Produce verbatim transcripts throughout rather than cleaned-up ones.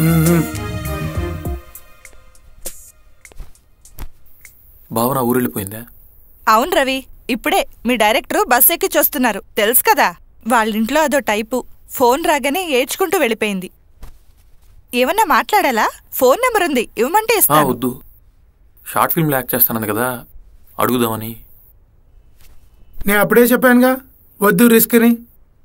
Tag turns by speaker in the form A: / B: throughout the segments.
A: భావన ఊరెళ్ళిపోయిందా?
B: అవును రవి, ఇప్పుడే మీ డైరెక్టర్ బస్ ఎక్కి చూస్తున్నారు, తెలుసు కదా. వాళ్ళింట్లో అదో టైపు. ఫోన్ రాగానే ఏడ్చుకుంటూ వెళ్ళిపోయింది. ఏమన్నా మాట్లాడాలా? ఫోన్ నెంబర్ ఉంది, ఇవ్వమంటే ఇస్తాను.
A: వద్దు, షార్ట్ ఫిల్మ్ యాక్ట్ చేస్తాను కదా, అడుగుదామని.
C: నేను అప్పుడే చెప్పానుగా వద్దు రిస్క్ అని.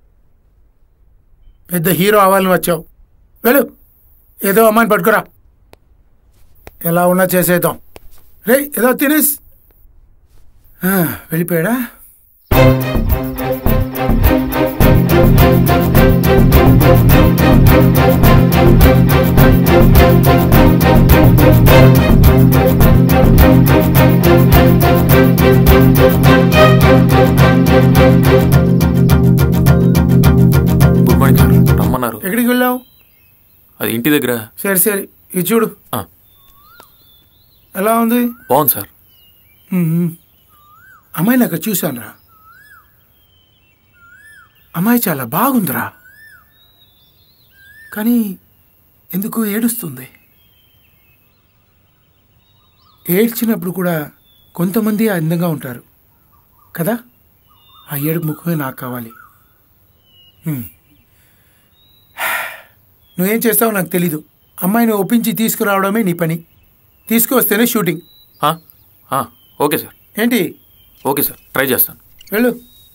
C: పెద్ద హీరో అవ్వాలని వచ్చావు. వెళ్ళు, ఏదో అమ్మాయిని పట్టుకురా. ఎలా ఉన్నా చేసేద్దాం. రే ఏదో తినేస్. వెళ్ళిపోయాడా?
A: గుడ్ మార్నింగ్ సార్, రమ్మన్నారు.
C: ఎక్కడికి వెళ్ళావు?
A: అది ఇంటి దగ్గర.
C: సరే సరే, ఇది చూడు. ఎలా ఉంది?
A: బాగుంది సార్.
C: అమ్మాయిని అక్కడ చూశానురా. అమ్మాయి చాలా బాగుందిరా, కానీ ఎందుకు ఏడుస్తుంది? ఏడ్చినప్పుడు కూడా కొంతమంది అందంగా ఉంటారు కదా. ఆ ఏడుపు ముఖమే నాకు కావాలి. నువ్వేం చేస్తావో నాకు తెలీదు. అమ్మాయిని ఒప్పించి తీసుకురావడమే నీ పని. తీసుకువస్తేనే షూటింగ్.
A: Okay sir.
C: ఏంటి?
A: ఓకే సార్, ట్రై చేస్తాను.
C: వెళ్ళు.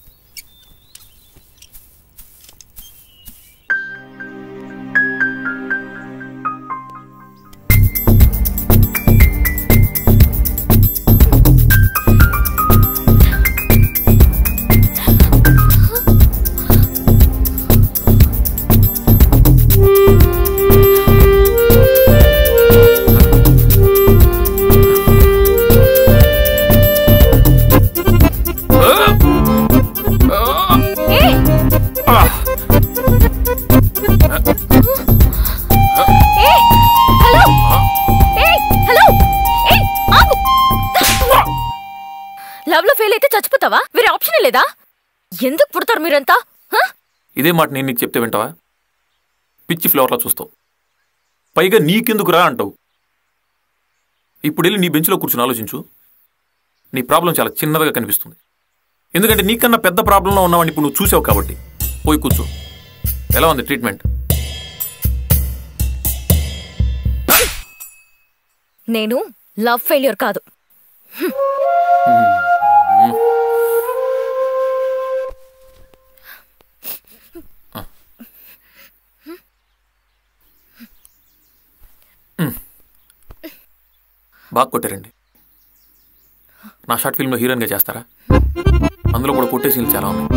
D: చచ్చిపోతావా? వేరే ఆప్షన్ లేదా? ఎందుకు పుడతారు మీరంతా?
A: ఇదే మాట నేను నీకు చెప్తే వింటావా? పిచ్చి ఫ్లవర్లా చూస్తావు, పైగా నీకెందుకు రా అంటావు. ఇప్పుడు వెళ్ళి నీ బెంచ్లో కూర్చుని ఆలోచించు. నీ ప్రాబ్లం చాలా చిన్నదిగా కనిపిస్తుంది, ఎందుకంటే నీకన్నా పెద్ద ప్రాబ్లంలో ఉన్నావని ఇప్పుడు నువ్వు చూసావు కాబట్టి. పోయి కూర్చో. ఎలా ఉంది ట్రీట్మెంట్?
D: నేను లవ్ ఫెయిల్యూర్ కాదు.
A: బాగా కొట్టారండి. నా షార్ట్ ఫిల్మ్లో హీరోయిన్గా చేస్తారా? అందులో కూడా కొట్టే సీన్లు చాలా ఉన్నాయి.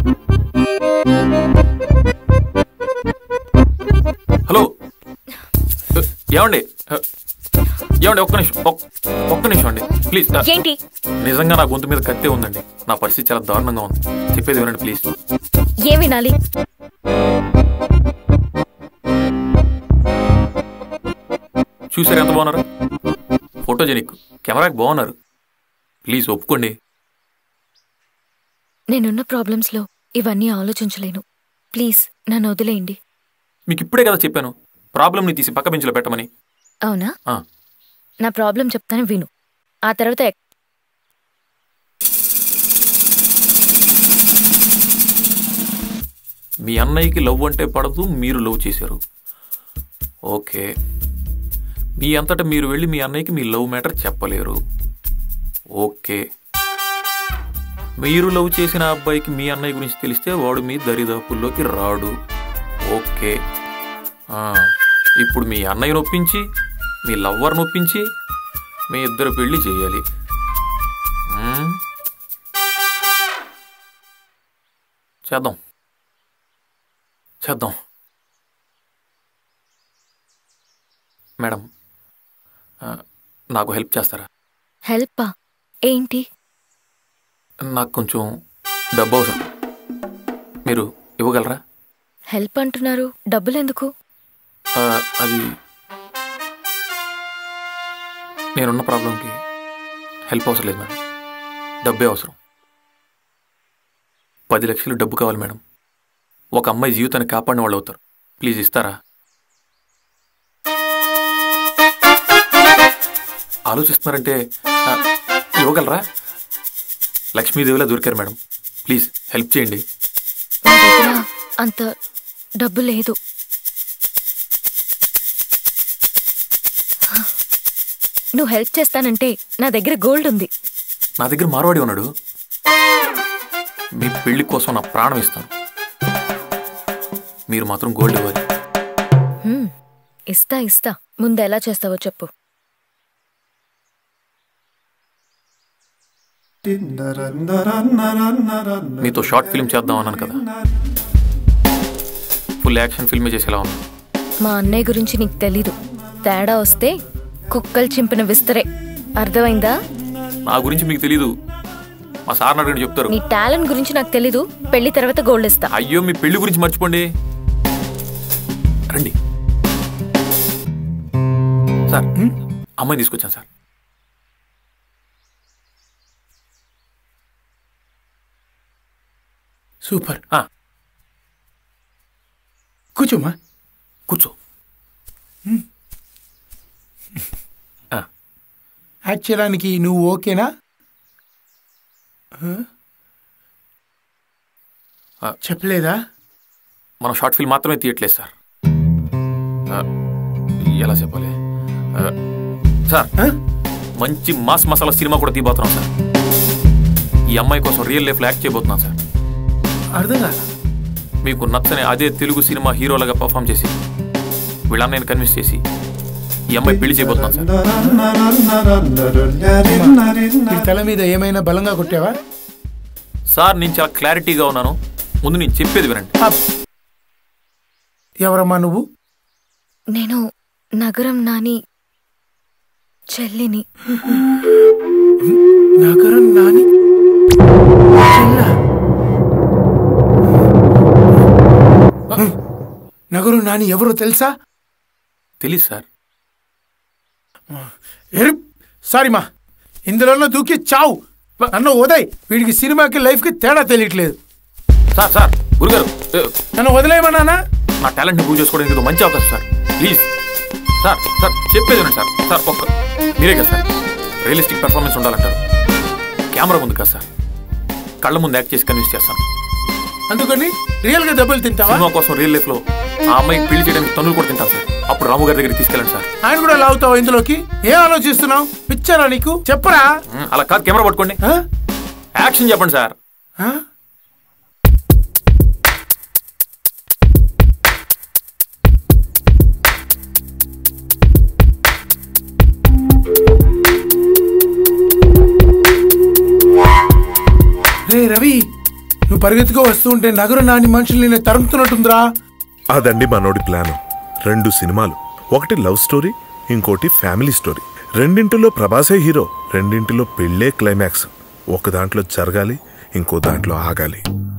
A: హలో, ఏమండి ఏమండి ఒక్క నిమిషం ఒక్క నిమిషం అండి ప్లీజ్.
D: ఏంటి?
A: నిజంగా నా గొంతు మీద కత్తే ఉందండి. నా పరిస్థితి చాలా దారుణంగా ఉంది. చెప్పేది వినండి ప్లీజ్.
D: ఏం వినాలి?
A: చూసారు ఎంత బాగున్నారు? ఫోటోజెనిక్, కెమెరాకి బాగున్నారు. ప్లీజ్ ఒప్పుకోండి.
D: నేనున్న ప్రాబ్లమ్స్లో ఇవన్నీ ఆలోచించలేను. ప్లీజ్ నన్ను వదిలేయండి.
A: మీకు ఇప్పుడే కదా చెప్పాను ప్రాబ్లమ్ని తీసి పక్క బెంచ్లో పెట్టమని.
D: అవునా? నా ప్రాబ్లం చెప్తాను, విను. ఆ తర్వాత
A: మీ అన్నయ్యకి లవ్ అంటే పడదు, మీరు లవ్ చేశారు. ఓకే, మీ అంతటా మీరు వెళ్ళి మీ అన్నయ్యకి మీ లవ్ మ్యాటర్ చెప్పలేరు. ఓకే, మీరు లవ్ చేసిన అబ్బాయికి మీ అన్నయ్య గురించి తెలిస్తే వాడు మీ దరిదాపుల్లోకి రాడు. ఓకే, ఇప్పుడు మీ అన్నయ్యను ఒప్పించి మీ లవ్వర్ని ఒప్పించి మీ ఇద్దరు పెళ్లి చేయాలి. చేద్దాం చేద్దాం మేడం, నాకు హెల్ప్ చేస్తారా?
D: హెల్పా? ఏంటి?
A: నాకు కొంచెం డబ్బు అవసరం, మీరు ఇవ్వగలరా?
D: హెల్ప్ అంటున్నారు, డబ్బులు ఎందుకు?
A: అది నేనున్న ప్రాబ్లంకి హెల్ప్ అవసరం లేదు మేడం, డబ్బే అవసరం. పది లక్షలు డబ్బు కావాలి మేడం. ఒక అమ్మాయి జీవితాన్ని కాపాడిన వాళ్ళు అవుతారు. ప్లీజ్ ఇస్తారా? ఆలోచిస్తున్నారంటే ఆ, ఇవ్వగలరా? లక్ష్మీదేవిలా దొరికారు మేడం, ప్లీజ్ హెల్ప్ చేయండి.
D: నా దగ్గర అంత డబ్బు లేదు. నువ్వు హెల్ప్ చేస్తానంటే నా దగ్గర గోల్డ్ ఉంది.
A: నా దగ్గర మార్వాడి ఉన్నాడు. మీ పెళ్లి కోసం నా ప్రాణం ఇస్తాను. మీరు మాత్రం గోల్డ్ ఇవ్వాలి.
D: హ్మ్, ఇస్తా ఇస్తా. ముందు ఎలా చేస్తావో చెప్పు.
A: మీతో షార్ట్ ఫిల్మ్ చేద్దాం అన్నాను కదా, ఫుల్ యాక్షన్ ఫిల్మే చేసేలా ఉన్నా.
D: మా అన్నయ్య గురించి నీకు తెలీదు. తేడా వస్తే కుక్కలు చింపిన విస్తరే. అర్థమైందా?
A: నా గురించి మీకు తెలీదు, మా సార్ అడగండి చెప్తారు.
D: నీ టాలెంట్ గురించి నాకు తెలీదు. పెళ్లి తర్వాత గోల్డ్ ఇస్తా.
A: అయ్యో, మీ పెళ్లి గురించి మర్చిపోండి. రండి సార్, అమ్మాయిని తీసుకొచ్చాను సార్.
C: సూపర్.
A: ఆ,
C: కూర్చోమ్మా.
A: కూర్చో. ఆ,
C: యాక్ట్ చేయడానికి నువ్వు ఓకేనా?
A: ఆ,
C: చెప్పలేదా?
A: మనం షార్ట్ ఫిల్మ్ మాత్రమే తీయట్లేదు సార్. ఆ, ఎలా చెప్పాలి ఆ, సార్,
C: ఆ?
A: మంచి మాస్ మసాలా సినిమా కూడా తీయబోతున్నాం సార్. ఈ అమ్మాయి కోసం రియల్ లైఫ్లో యాక్ట్ చేయబోతున్నాం సార్.
C: అర్థం కాదా?
A: మీకు నచ్చని అదే తెలుగు సినిమా హీరోలుగా పర్ఫామ్ చేసి వీళ్ళ అన్నయ్యని కన్విన్స్ చేసి ఈ అమ్మాయి పెళ్లి చేయబోతున్నాం సార్.
C: నీ తల మీద ఏమైనా బలంగా కొట్టావా?
A: సార్, నేను చాలా క్లారిటీగా ఉన్నాను. ముందు నేను చెప్పేది వినండి.
C: అప్. ఎవరమ్మా నువ్వు?
D: నేను నగరం నాని చెల్లిని.
C: నగరం నాని చెల్లా? నగరం నాని ఎవరో తెలుసా?
A: తెలీదు సార్.
C: సారీ మా, ఇందులో దూకి చావు. నన్ను వదయ్. వీడికి సినిమాకి లైఫ్కి తేడా తెలియట్లేదు.
A: సార్ సార్ గురుగారు, ఏ,
C: నన్ను వదిలేయమన్నానా?
A: నా టాలెంట్ని ప్రూవ్ చేసుకోవడానికి ఇది మంచి అవకాశం సార్. ప్లీజ్ సార్, సార్ చెప్పేది వినండి సార్. సార్ ఒక్క మీరే కదా సార్ రియలిస్టిక్ పెర్ఫార్మెన్స్ ఉండాలంటారు. కెమెరా ముందు కదా సార్, కళ్ళ ముందు యాక్ట్ చేసి కన్విన్స్ చేస్తాను.
C: అందుకని రియల్ గా దెబ్బలు తింటావా?
A: సినిమా కోసం రియల్ లైఫ్ లో ఆ అమ్మాయికి పెళ్లి చేయడానికి తన్నులు కూడా తింటాను సార్. అప్పుడు రాము గారి దగ్గరికి తీసుకెళ్ళండి సార్.
C: ఆయన కూడా లాగుతావా ఇందులోకి? ఏం ఆలోచిస్తున్నావు? పిచ్చారా నీకు? చెప్పరా.
A: అలా కాదు, కెమెరా పట్టుకోండి,
C: ఆ?
A: యాక్షన్ చెప్పండి సార్.
C: ఆ? రే రవి, నువ్వు పరిగెత్తుకో వస్తూ ఉంటే నగరు నాని మనుషులు నేను తరుముతున్నట్టుందిరా.
E: అదండి మనోడి ప్లాను. రెండు సినిమాలు, ఒకటి లవ్ స్టోరీ, ఇంకోటి ఫ్యామిలీ స్టోరీ. రెండింటిలో ప్రభాసే హీరో, రెండింటిలో పెళ్ళే క్లైమాక్స్. ఒక దాంట్లో జరగాలి, ఇంకో దాంట్లో ఆగాలి.